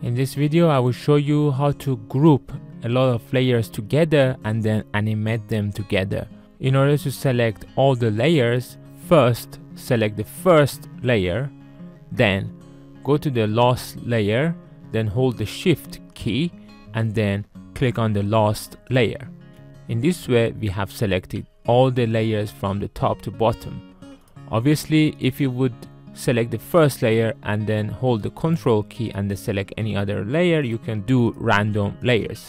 In this video, I will show you how to group a lot of layers together and then animate them together. In order to select all the layers, first select the first layer, then go to the last layer, then hold the Shift key and then click on the last layer. In this way, we have selected all the layers from the top to bottom. Obviously, if you would select the first layer and then hold the Ctrl key and then select any other layer, you can do random layers.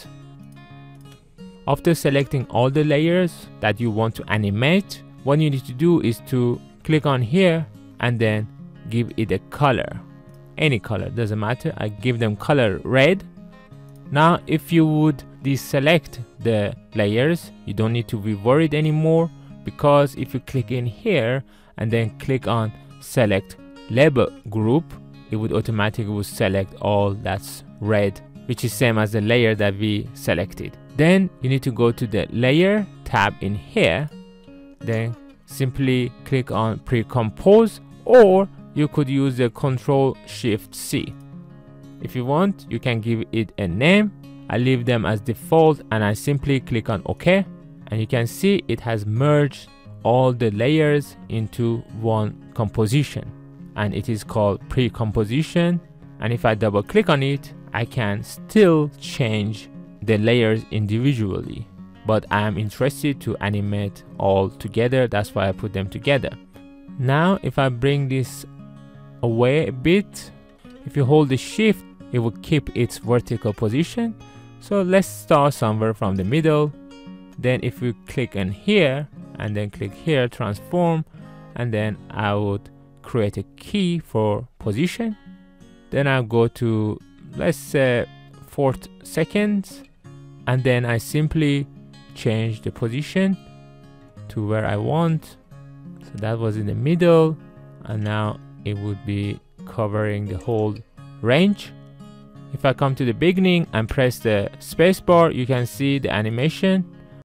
After selecting all the layers that you want to animate, what you need to do is to click on here and then give it a color. Any color, doesn't matter. I give them color red. Now if you would deselect the layers, you don't need to be worried anymore, because if you click in here and then click on select label group, it would automatically select all that's red, which is same as the layer that we selected. Then you need to go to the layer tab in here, then simply click on pre-compose, or you could use the Ctrl Shift C. If you want, you can give it a name. I leave them as default and I simply click on OK, and you can see it has merged all the layers into one composition, and it is called pre-composition. And if I double click on it, I can still change the layers individually, but I am interested to animate all together. That's why I put them together. Now if I bring this away a bit, if you hold the Shift, it will keep its vertical position. So let's start somewhere from the middle. Then if we click in here and then click here, transform, and then I would create a key for position. Then I'll go to, let's say, 4th seconds, and then I simply change the position to where I want. So that was in the middle, and now it would be covering the whole range. If I come to the beginning and press the spacebar, you can see the animation.